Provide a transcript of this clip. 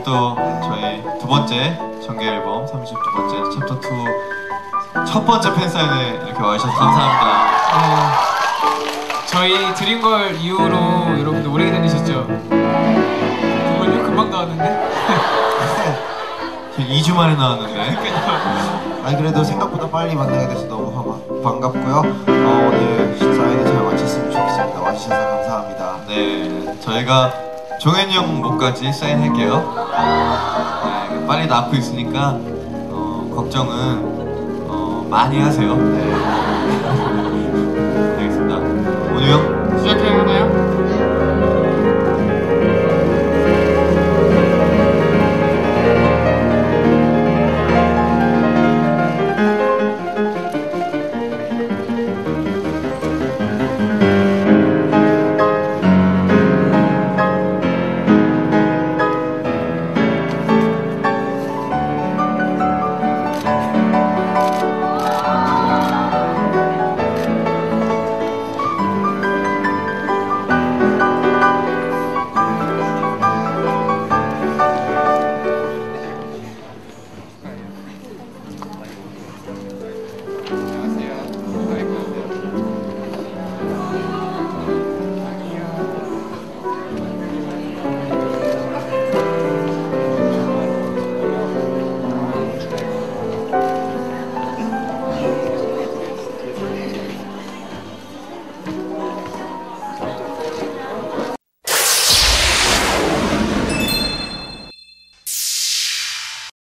또 저희 두 번째 정규 앨범 32번째 챕터 2 첫 번째 팬사인회 이렇게 와주셔서 감사합니다. 저희 드림걸 이후로 여러분들 오래 기다리셨죠? 정말요? 금방 나왔는데? 2주 만에 나왔는데. 아니 그래도 생각보다 빨리 만나게 돼서 너무 반갑고요. 오늘 사인을 잘 마쳤으면 좋겠습니다. 와주셔서 감사합니다. 네, 저희가 종현이 형 목까지 사인할게요. 네, 빨리 낳고 있으니까 걱정은 많이 하세요. 네.